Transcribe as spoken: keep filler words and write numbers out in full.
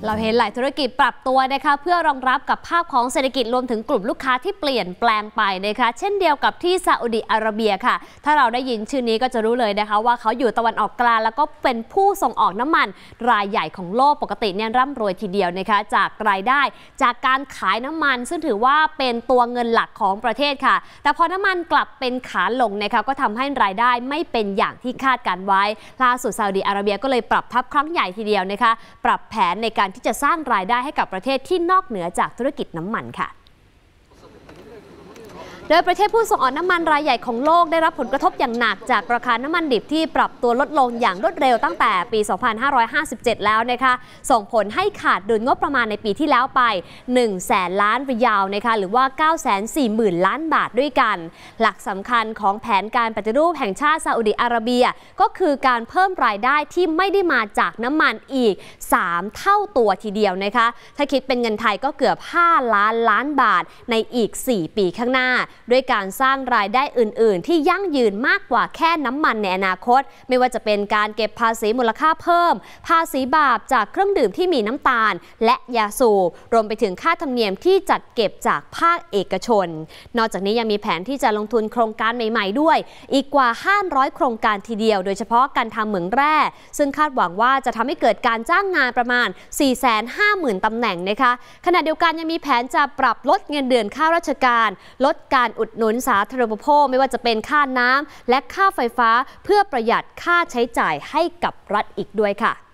เราเห็นหลายธุรกิจปรับตัวนะคะเพื่อรองรับกับภาพของเศรษฐกิจรวมถึงกลุ่มลูกค้าที่เปลี่ยนแปลงไปนะคะเช่นเดียวกับที่ซาอุดิอาระเบียค่ะถ้าเราได้ยินชื่อนี้ก็จะรู้เลยนะคะว่าเขาอยู่ตะวันออกกลางแล้วก็เป็นผู้ส่งออกน้ำมันรายใหญ่ของโลกปกติเนี่ยร่ำรวยทีเดียวนะคะจากรายได้จากการขายน้ำมันซึ่งถือว่าเป็นตัวเงินหลักของประเทศค่ะแต่พอน้ำมันกลับเป็นขาลงนะคะก็ทำให้รายได้ไม่เป็นอย่างที่คาดการไว้ล่าสุดซาอุดิอาระเบียก็เลยปรับทัพครั้งใหญ่ทีเดียวนะคะปรับแผนในการที่จะสร้างรายได้ให้กับประเทศที่นอกเหนือจากธุรกิจน้ำมันค่ะโดยประเทศผู้ส่งออกน้ำมันรายใหญ่ของโลกได้รับผลกระทบอย่างหนักจากราคาน้ำมันดิบที่ปรับตัวลดลงอย่างรวดเร็วตั้งแต่ปี สองพันห้าร้อยห้าสิบเจ็ด แล้วนะคะส่งผลให้ขาดดุลงบประมาณในปีที่แล้วไป หนึ่งแสนล้านริยัลนะคะหรือว่า เก้าแสนสี่หมื่นล้านบาทด้วยกันหลักสำคัญของแผนการปฏิรูปแห่งชาติซาอุดิอาระเบียก็คือการเพิ่มรายได้ที่ไม่ได้มาจากน้ำมันอีกสามเท่าตัวทีเดียวนะคะถ้าคิดเป็นเงินไทยก็เกือบห้าล้านล้านบาทในอีกสี่ปีข้างหน้าด้วยการสร้างรายได้อื่นๆที่ยั่งยืนมากกว่าแค่น้ำมันในอนาคตไม่ว่าจะเป็นการเก็บภาษีมูลค่าเพิ่มภาษีบาปจากเครื่องดื่มที่มีน้ำตาลและยาสูบรวมไปถึงค่าธรรมเนียมที่จัดเก็บจากภาคเอกชนนอกจากนี้ยังมีแผนที่จะลงทุนโครงการใหม่ๆด้วยอีกกว่าห้าร้อยโครงการทีเดียวโดยเฉพาะการทำเหมืองแร่ซึ่งคาดหวังว่าจะทำให้เกิดการจ้างงานประมาณ สี่แสนห้าหมื่น ตำแหน่งนะคะขณะเดียวกันยังมีแผนจะปรับลดเงินเดือนข้าราชการลดการอุดหนุนสาธารณูปโภคไม่ว่าจะเป็นค่าน้ำและค่าไฟฟ้าเพื่อประหยัดค่าใช้จ่ายให้กับรัฐอีกด้วยค่ะ